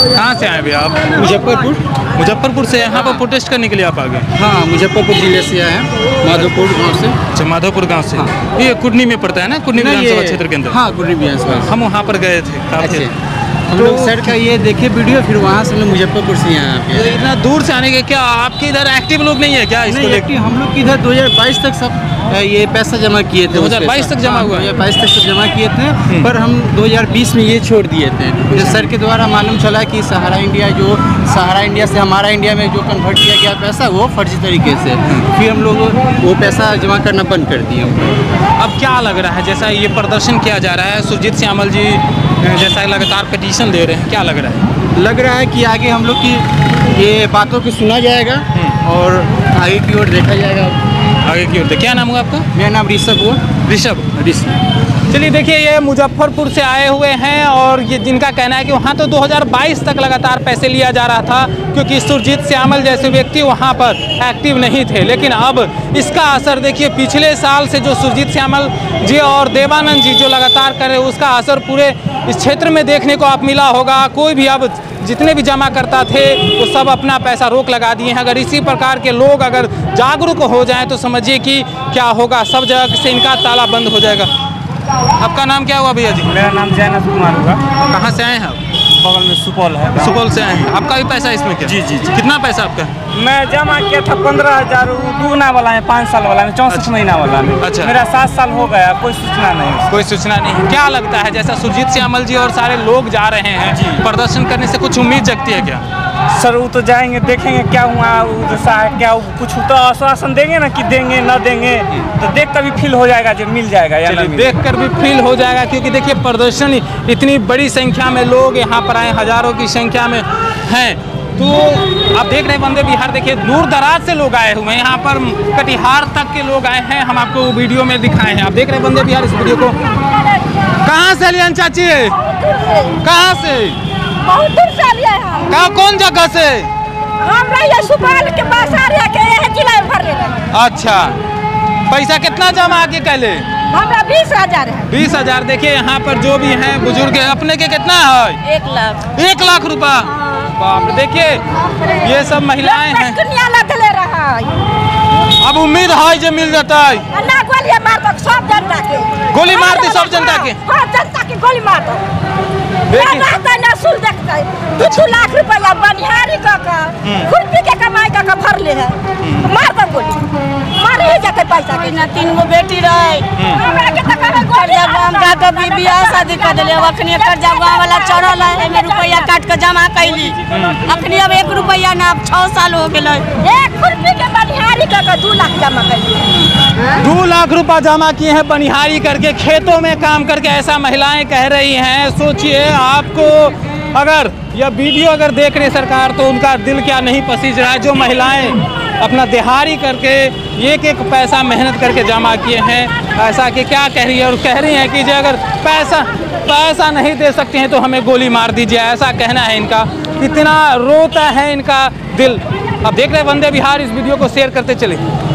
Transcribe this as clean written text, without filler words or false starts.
कहाँ से आए भैया आप? मुजफ्फरपुर। मुजफ्फरपुर से यहाँ पर प्रोटेस्ट करने के लिए आप आ गए? हाँ, मुजफ्फरपुर जिले से आए हैं, माधोपुर गांव से। अच्छा, माधोपुर गांव से। हाँ। ये कुडनी में पड़ता है ना, कुडनी विधानसभा क्षेत्र के अंदर? हाँ, कुडनी विधानसभा। हम वहाँ पर गए थे काफी। हम लोग सर का ये देखे वीडियो, फिर वहाँ से हम लोग मुजफ्फरपुर से यहाँ पे। तो इतना दूर से आने के क्या आपके इधर एक्टिव लोग नहीं है क्या इसको लेकर? हम लोग इधर 2022 तक सब ये पैसा जमा किए थे। 2022 तक जमा हुआ? 2022 तक सब जमा किए थे, पर हम 2020 में ये छोड़ दिए थे। जो सर के द्वारा मालूम चला कि सहारा इंडिया से हमारा इंडिया में जो कन्वर्ट किया गया पैसा वो फर्जी तरीके से, फिर हम लोग वो पैसा जमा करना बंद कर दिए। अब क्या लग रहा है, जैसा ये प्रदर्शन किया जा रहा है, सुरजीत श्यामल जी जैसा लगातार पिटीशन दे रहे हैं, क्या लग रहा है? लग रहा है कि आगे हम लोग की ये बातों को सुना जाएगा और आगे की ओर देखा जाएगा। आगे की ओर। क्या नाम हुआ आपका? मेरा नाम ऋषभ हुआ। ऋषभ। चलिए देखिए, ये मुजफ्फरपुर से आए हुए हैं और ये जिनका कहना है कि वहाँ तो 2022 तक लगातार पैसे लिया जा रहा था, क्योंकि सुरजीत श्यामल जैसे व्यक्ति वहाँ पर एक्टिव नहीं थे। लेकिन अब इसका असर देखिए, पिछले साल से जो सुरजीत श्यामल जी और देवानंद जी जो लगातार कर रहे हैं, उसका असर पूरे इस क्षेत्र में देखने को आप मिला होगा। कोई भी अब जितने भी जमा करता थे वो सब अपना पैसा रोक लगा दिए हैं। अगर इसी प्रकार के लोग अगर जागरूक हो जाएं तो समझिए कि क्या होगा, सब जगह से इनका ताला बंद हो जाएगा। आपका नाम क्या हुआ भैया जी? मेरा नाम जयनाथ कुमार हुआ। कहाँ से आए हैं आप? बगल में सुपौल है। सुपौल से आए हैं। आपका भी पैसा इसमें क्या? जी जी जी। कितना पैसा आपका? मैं जमा किया था 15,000, दुगना वाला है, 5 साल वाला है, 64 महीना वाला है। अच्छा। मेरा 7 साल हो गया, कोई सूचना नहीं। कोई सूचना नहीं। क्या लगता है, जैसा सुरजीत श्यामल जी और सारे लोग जा रहे हैं प्रदर्शन करने से, कुछ उम्मीद जगती है क्या? सर वो तो जाएंगे, देखेंगे क्या हुआ, जैसा है क्या, कुछ तो आश्वासन देंगे ना कि देंगे न देंगे, तो देख कर भी फील हो जाएगा जो मिल जाएगा या नहीं। देख कर भी फील हो जाएगा, क्योंकि देखिए प्रदर्शन इतनी बड़ी संख्या में लोग यहाँ पर आए, हजारों की संख्या में हैं। तो आप देख रहे हैं वंदे विहार, देखिए दूर दराज से लोग आए हुए हैं, यहाँ पर कटिहार तक के लोग आए हैं। हम आपको वीडियो में दिखाए हैं। आप देख रहे हैं वंदे विहार, इस वीडियो को। कहाँ से लिया चाची? कहाँ से? बहुत दूर से लिया है। कहाँ, कौन जगह से? हमरा ये सुपौल के बासारिया के ये जिला में भर ले। अच्छा, पैसा कितना जमा आके कहले? हमरा 20,000 है। 20,000। देखिए यहाँ पर जो भी हैं बुजुर्ग, अपने के कितना है? 1 लाख। 1 लाख रुपया। बाप रे, देखिए ये सब महिलाएं हैं। अब उम्मीद है जो मिल जाता है। गोली मार दो सब जनता के। गोली मार दी सब जनता के? हाँ, जनता के गोली मार दो। देखते 2 लाख रुपया बनिहारी का खुरपी के कमाई का भर ले है। मार दो गोली, मार ही जाते पैसा के। ना 3 गो बेटी रहे, हमरा के तक हमरा का बियाह शादी कर देले, अखनी कर्जा गांव वाला चढ़ल है, एमे रुपया काट के जमा कैली, अखनी अब 1 रुपया ना 6 साल हो गेल। एक खुरपी के बनिहारी का 2 लाख जमा कैली। 2 लाख रुपया जमा किए हैं बनिहारी करके, खेतों में काम करके, ऐसा महिलाएं कह रही हैं। सोचिए आपको अगर यह वीडियो अगर देख रहे सरकार, तो उनका दिल क्या नहीं पसीज रहा है। जो महिलाएं अपना दिहाड़ी करके एक पैसा मेहनत करके जमा किए हैं, ऐसा कि क्या कह रही है, और कह रही हैं कि जो अगर पैसा नहीं दे सकते हैं तो हमें गोली मार दीजिए, ऐसा कहना है इनका। इतना रोता है इनका दिल। अब देख रहे हैं वंदे विहार, इस वीडियो को शेयर करते चले।